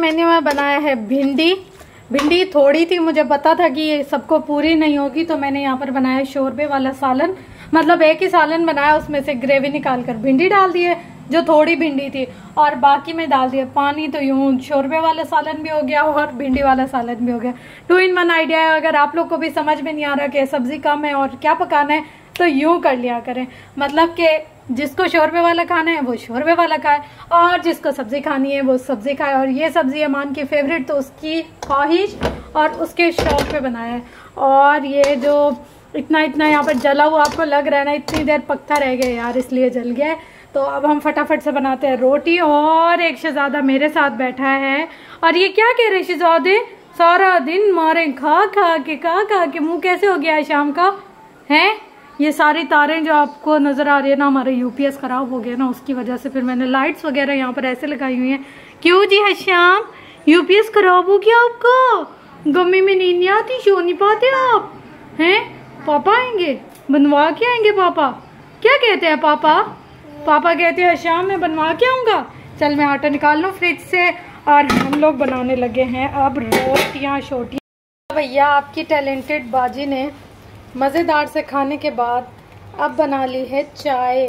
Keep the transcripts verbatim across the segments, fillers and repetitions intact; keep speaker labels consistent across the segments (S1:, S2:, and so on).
S1: Menu में बनाया है भिंडी। भिंडी थोड़ी थी, मुझे पता था कि ये सबको पूरी नहीं होगी, तो मैंने यहाँ पर बनाया शोरबे वाला सालन। मतलब एक ही सालन बनाया, उसमें से ग्रेवी निकाल कर भिंडी डाल दी है जो थोड़ी भिंडी थी, और बाकी में डाल दिया पानी। तो यूं शोरबे वाला सालन भी हो गया और भिंडी वाला सालन भी हो गया। टू इन वन आइडिया है। अगर आप लोग को भी समझ में नहीं आ रहा कि सब्जी कम है और क्या पकाना है, तो यूं कर लिया करें। मतलब कि जिसको शोरबे वाला खाना है वो शोरबे वाला खाए, और जिसको सब्जी खानी है वो सब्जी खाए। और ये सब्जी अमान की फेवरेट, तो उसकी ख्वाहिश और उसके शौक पे बनाया है। और ये जो इतना इतना यहाँ पर जला हुआ आपको लग रहा है ना, इतनी देर पकता रह गया यार, इसलिए जल गया है। तो अब हम फटाफट से बनाते हैं रोटी। और एक शहजादा मेरे साथ बैठा है, और ये क्या कह रहे शहजादे, सारा दिन मारे खा खा के खा खा के मुंह कैसे हो गया है शाम का है। ये सारी तारें जो आपको नजर आ रही है ना, हमारे यूपीएस खराब हो गया ना, उसकी वजह से फिर मैंने लाइट्स वगैरह यहाँ पर ऐसे लगाई हुई हैं। क्यों जी है शाम, यूपीएस खराब हो गया आपका? गम्मी में नींद नहीं आती, सो नहीं पाते आप हैं? पापा आएंगे, बनवा के आएंगे पापा। क्या कहते हैं पापा? पापा कहते हैं शाम में बनवा के आऊँगा। चल मैं आटा निकाल लूँ फ्रिज से, और हम लोग बनाने लगे हैं अब रोटियाँ शोटियाँ। भैया आपकी टैलेंटेड बाजी ने मज़ेदार से खाने के बाद अब बना ली है चाय।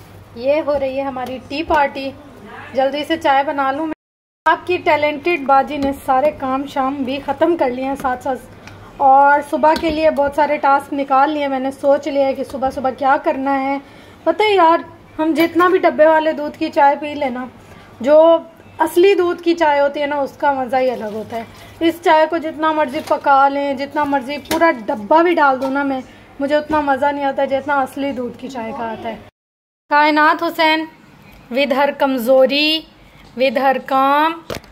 S1: ये हो रही है हमारी टी पार्टी। जल्दी से चाय बना लूँ। आपकी टैलेंटेड बाजी ने सारे काम शाम भी ख़त्म कर लिए हैं साथ साथ, और सुबह के लिए बहुत सारे टास्क निकाल लिए। मैंने सोच लिया है कि सुबह सुबह क्या करना है। पता है यार, हम जितना भी डब्बे वाले दूध की चाय पी लेना, जो असली दूध की चाय होती है ना, उसका मज़ा ही अलग होता है। इस चाय को जितना मर्जी पका लें, जितना मर्जी पूरा डब्बा भी डाल दूँ ना मैं, मुझे उतना मज़ा नहीं आता जितना असली दूध की चाय का आता है। कायनात हुसैन विद हर कमज़ोरी, विद हर काम।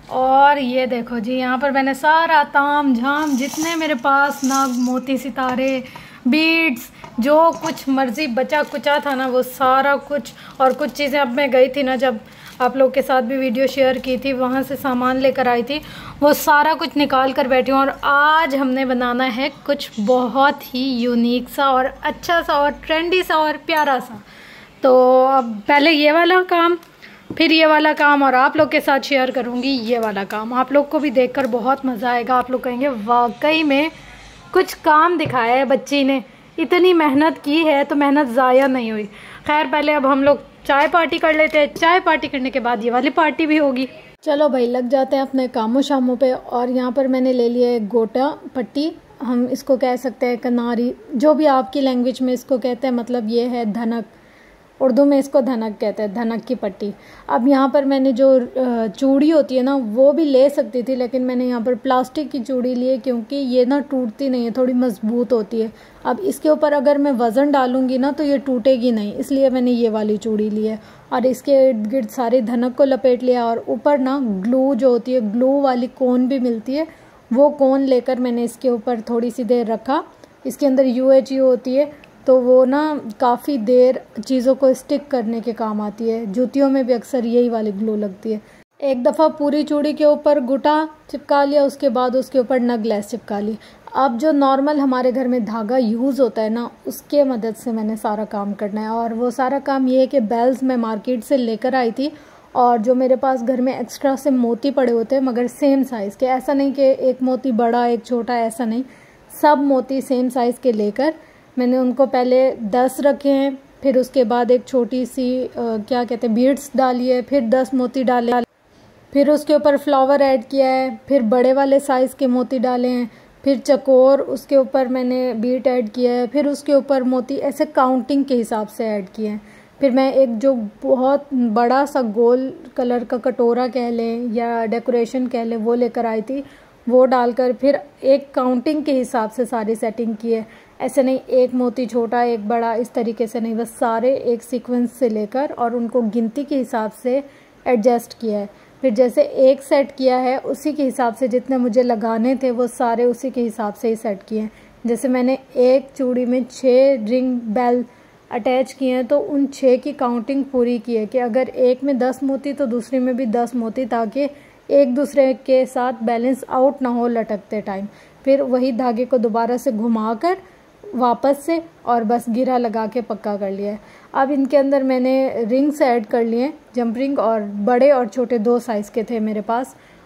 S1: और ये देखो जी, यहाँ पर मैंने सारा ताम झाम जितने मेरे पास नाग मोती सितारे बीड्स जो कुछ मर्जी बचा कुचा था ना, वो सारा कुछ। और कुछ चीज़ें अब मैं गई थी ना, जब आप लोग के साथ भी वीडियो शेयर की थी, वहाँ से सामान लेकर आई थी, वो सारा कुछ निकाल कर बैठी हूँ। और आज हमने बनाना है कुछ बहुत ही यूनिक सा और अच्छा सा और ट्रेंडी सा और प्यारा सा। तो अब पहले ये वाला काम, फिर ये वाला काम, और आप लोग के साथ शेयर करूँगी ये वाला काम। आप लोग को भी देखकर बहुत मज़ा आएगा। आप लोग कहेंगे वाकई में कुछ काम दिखाया है बच्ची ने, इतनी मेहनत की है तो मेहनत ज़ाया नहीं हुई। खैर पहले अब हम लोग चाय पार्टी कर लेते हैं। चाय पार्टी करने के बाद ये वाली पार्टी भी होगी। चलो भाई लग जाते हैं अपने कामों शामों पे। और यहाँ पर मैंने ले लिया है गोटा पट्टी, हम इसको कह सकते हैं कनारी, जो भी आपकी लैंग्वेज में इसको कहते हैं। मतलब ये है धनक, उर्दू में इसको धनक कहते हैं, धनक की पट्टी। अब यहाँ पर मैंने जो चूड़ी होती है ना, वो भी ले सकती थी, लेकिन मैंने यहाँ पर प्लास्टिक की चूड़ी ली है, क्योंकि ये ना टूटती नहीं है, थोड़ी मजबूत होती है। अब इसके ऊपर अगर मैं वज़न डालूंगी ना, तो ये टूटेगी नहीं, इसलिए मैंने ये वाली चूड़ी ली है। और इसके इर्द गिर्द सारे धनक को लपेट लिया। और ऊपर ना ग्लू जो होती है, ग्लू वाली कोन भी मिलती है, वो कोन लेकर मैंने इसके ऊपर थोड़ी सी देर रखा। इसके अंदर यू एच यू होती है, तो वो ना काफ़ी देर चीज़ों को स्टिक करने के काम आती है। जूतियों में भी अक्सर यही वाली ग्लू लगती है। एक दफ़ा पूरी चूड़ी के ऊपर गुटा चिपका लिया, उसके बाद उसके ऊपर नग लेस चिपका ली। अब जो नॉर्मल हमारे घर में धागा यूज़ होता है ना, उसके मदद से मैंने सारा काम करना है। और वो सारा काम ये है कि बेल्स मैं मार्केट से लेकर आई थी, और जो मेरे पास घर में एक्स्ट्रा से मोती पड़े होते हैं, मगर सेम साइज़ के, ऐसा नहीं कि एक मोती बड़ा एक छोटा, ऐसा नहीं, सब मोती सेम साइज़ के लेकर मैंने उनको पहले दस रखे हैं। फिर उसके बाद एक छोटी सी आ, क्या कहते हैं बीड्स डाली है, फिर दस मोती डाले, फिर उसके ऊपर फ्लावर ऐड किया है, फिर बड़े वाले साइज़ के मोती डाले हैं, फिर चकोर, उसके ऊपर मैंने बीट ऐड किया है, फिर उसके ऊपर मोती, ऐसे काउंटिंग के हिसाब से ऐड किए हैं। फिर मैं एक जो बहुत बड़ा सा गोल कलर का कटोरा कह लें या डेकोरेशन कह लें, वो लेकर आई थी, वो डालकर फिर एक काउंटिंग के हिसाब से सारी सेटिंग की है। ऐसे नहीं एक मोती छोटा एक बड़ा, इस तरीके से नहीं, बस सारे एक सीक्वेंस से लेकर और उनको गिनती के हिसाब से एडजस्ट किया है। फिर जैसे एक सेट किया है, उसी के हिसाब से जितने मुझे लगाने थे वो सारे उसी के हिसाब से ही सेट किए हैं। जैसे मैंने एक चूड़ी में छः रिंग बेल अटैच किए हैं, तो उन छः की काउंटिंग पूरी की है कि अगर एक में दस मोती तो दूसरी में भी दस मोती, ताकि एक दूसरे के साथ बैलेंस आउट ना हो लटकते टाइम। फिर वही धागे को दोबारा से घुमाकर वापस से और बस गिरा लगा के पक्का कर लिया है। अब इनके अंदर मैंने रिंग्स ऐड कर लिए, जंप रिंग, और बड़े और छोटे दो साइज़ के थे मेरे पास।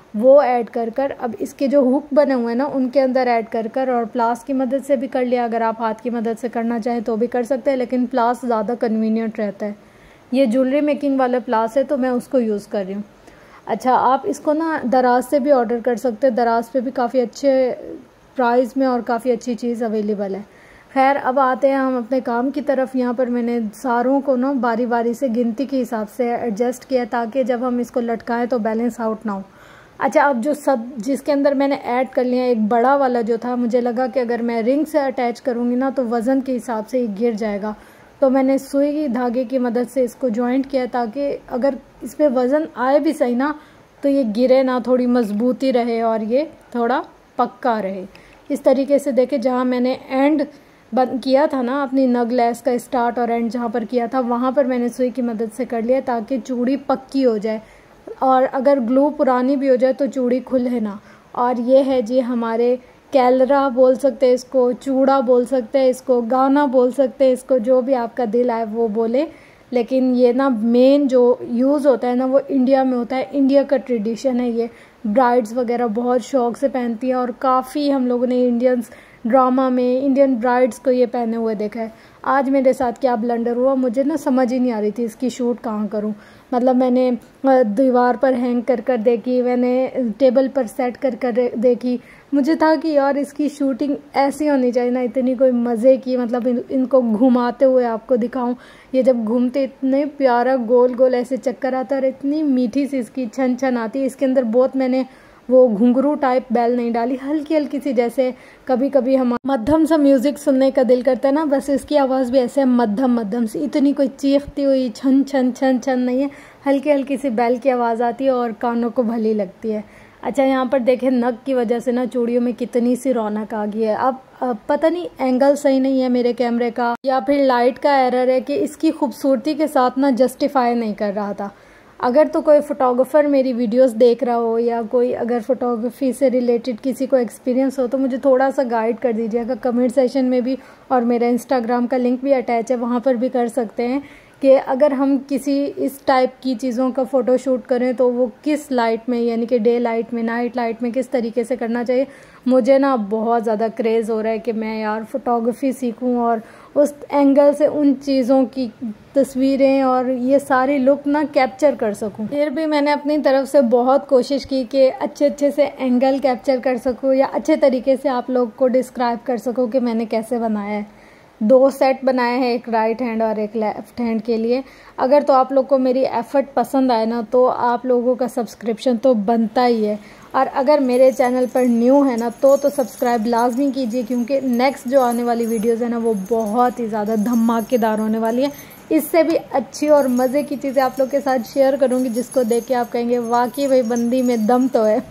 S1: वो ऐड कर कर अब इसके जो हुक बने हुए हैं ना उनके अंदर ऐड कर कर और प्लास की मदद से भी कर लिया। अगर आप हाथ की मदद से करना चाहें तो भी कर सकते हैं, लेकिन प्लास ज़्यादा कन्वीनियंट रहता है। ये ज्वेलरी मेकिंग वाला प्लास है तो मैं उसको यूज़ कर रही हूँ। अच्छा, आप इसको ना दराज से भी ऑर्डर कर सकते हैं, दराज पे भी काफ़ी अच्छे प्राइस में और काफ़ी अच्छी चीज़ अवेलेबल है। खैर, अब आते हैं हम अपने काम की तरफ। यहाँ पर मैंने सारों को ना बारी बारी से गिनती के हिसाब से एडजस्ट किया ताकि जब हम इसको लटकाएं तो बैलेंस आउट ना हो। अच्छा, अब जो सब जिसके अंदर मैंने ऐड कर लिया, एक बड़ा वाला जो था, मुझे लगा कि अगर मैं रिंग से अटैच करूँगी ना तो वज़न के हिसाब से ये गिर जाएगा, तो मैंने सुई की धागे की मदद से इसको जॉइंट किया ताकि अगर इस पर वज़न आए भी सही ना तो ये गिरे ना, थोड़ी मजबूती रहे और ये थोड़ा पक्का रहे। इस तरीके से देखे, जहाँ मैंने एंड बंद किया था ना अपनी नग लेस का स्टार्ट और एंड जहाँ पर किया था वहाँ पर मैंने सुई की मदद से कर लिया ताकि चूड़ी पक्की हो जाए और अगर ग्लू पुरानी भी हो जाए तो चूड़ी खुले ना। और ये है जी हमारे कैलरा बोल सकते हैं इसको, चूड़ा बोल सकते हैं इसको, गाना बोल सकते हैं इसको, जो भी आपका दिल आए वो बोले। लेकिन ये ना मेन जो यूज़ होता है ना वो इंडिया में होता है, इंडिया का ट्रेडिशन है। ये ब्राइड्स वगैरह बहुत शौक से पहनती है और काफ़ी हम लोगों ने इंडियंस ड्रामा में इंडियन ब्राइड्स को ये पहने हुए देखा है। आज मेरे साथ क्या ब्लंडर हुआ, मुझे ना समझ ही नहीं आ रही थी इसकी शूट कहाँ करूँ। मतलब मैंने दीवार पर हैंग कर कर देखी, मैंने टेबल पर सेट कर कर देखी। मुझे था कि यार इसकी शूटिंग ऐसी होनी चाहिए ना, इतनी कोई मज़े की, मतलब इन, इनको घुमाते हुए आपको दिखाऊं। ये जब घूमते इतने प्यारा गोल गोल ऐसे चक्कर आता है और इतनी मीठी सी इसकी छन छन आती है। इसके अंदर बहुत मैंने वो घुंघरू टाइप बेल नहीं डाली, हल्की हल्की सी, जैसे कभी कभी हम मध्यम सा म्यूज़िक सुनने का दिल करता है ना, बस इसकी आवाज़ भी ऐसे मध्यम मध्यम सी, इतनी कोई चीखती हुई छन छन छन छन नहीं है, हल्की हल्की सी बेल की आवाज़ आती है और कानों को भली लगती है। अच्छा, यहाँ पर देखें नग की वजह से ना चूड़ियों में कितनी सी रौनक आ गई है। अब, अब पता नहीं एंगल सही नहीं है मेरे कैमरे का या फिर लाइट का एरर है कि इसकी खूबसूरती के साथ ना जस्टिफाई नहीं कर रहा था। अगर तो कोई फ़ोटोग्राफ़र मेरी वीडियोस देख रहा हो या कोई अगर फ़ोटोग्राफी से रिलेटेड किसी को एक्सपीरियंस हो तो मुझे थोड़ा सा गाइड कर दीजिएगा कमेंट सेशन में भी, और मेरा इंस्टाग्राम का लिंक भी अटैच है, वहाँ पर भी कर सकते हैं कि अगर हम किसी इस टाइप की चीज़ों का फ़ोटो शूट करें तो वो किस लाइट में, यानी कि डे लाइट में, नाइट लाइट में, किस तरीके से करना चाहिए। मुझे ना बहुत ज़्यादा क्रेज़ हो रहा है कि मैं यार फ़ोटोग्राफी सीखूं और उस एंगल से उन चीज़ों की तस्वीरें और ये सारी लुक ना कैप्चर कर सकूं। फिर भी मैंने अपनी तरफ से बहुत कोशिश की कि अच्छे अच्छे से एंगल कैप्चर कर सकूं या अच्छे तरीके से आप लोग को डिस्क्राइब कर सकूं कि मैंने कैसे बनाया है। दो सेट बनाए हैं, एक राइट हैंड और एक लेफ्ट हैंड के लिए। अगर तो आप लोग को मेरी एफर्ट पसंद आए ना तो आप लोगों का सब्सक्रिप्शन तो बनता ही है, और अगर मेरे चैनल पर न्यू है ना तो तो सब्सक्राइब लाजमी कीजिए, क्योंकि नेक्स्ट जो आने वाली वीडियोज़ है ना वो बहुत ही ज़्यादा धमाकेदार होने वाली है। इससे भी अच्छी और मज़े की चीज़ें आप लोग के साथ शेयर करूंगी जिसको देख के आप कहेंगे वाकई भाई बंदी में दम तो है।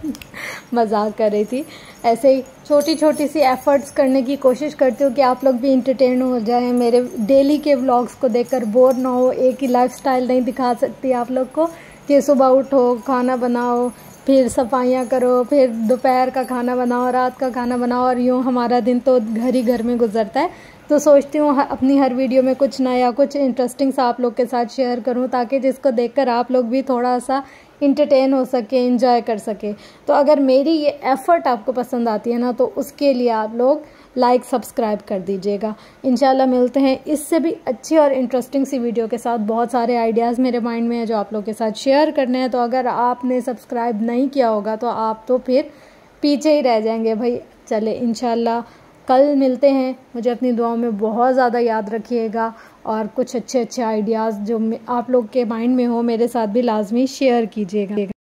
S1: मजाक कर रही थी। ऐसे ही छोटी छोटी सी एफर्ट्स करने की कोशिश करती हूँ कि आप लोग भी इंटरटेन हो जाएं, मेरे डेली के व्लॉग्स को देखकर बोर ना हो। एक ही लाइफस्टाइल नहीं दिखा सकती आप लोग को कि सुबह उठो, खाना बनाओ, फिर सफाइयाँ करो, फिर दोपहर का खाना बनाओ, रात का खाना बनाओ, और यूँ हमारा दिन तो घर ही घर में गुजरता है। तो सोचती हूँ अपनी हर वीडियो में कुछ नया, कुछ इंटरेस्टिंग सा आप लोग के साथ शेयर करूँ ताकि जिसको देखकर आप लोग भी थोड़ा सा इंटरटेन हो सके, एंजॉय कर सके। तो अगर मेरी ये एफ़र्ट आपको पसंद आती है ना तो उसके लिए आप लोग लाइक सब्सक्राइब कर दीजिएगा। इंशाल्लाह मिलते हैं इससे भी अच्छी और इंटरेस्टिंग सी वीडियो के साथ। बहुत सारे आइडियाज़ मेरे माइंड में है जो आप लोग के साथ शेयर करने हैं, तो अगर आपने सब्सक्राइब नहीं किया होगा तो आप तो फिर पीछे ही रह जाएंगे भाई। चले इंशाल्लाह कल मिलते हैं। मुझे अपनी दुआओं में बहुत ज़्यादा याद रखिएगा और कुछ अच्छे अच्छे आइडियाज़ जो आप लोग के माइंड में हो मेरे साथ भी लाजमी शेयर कीजिएगा।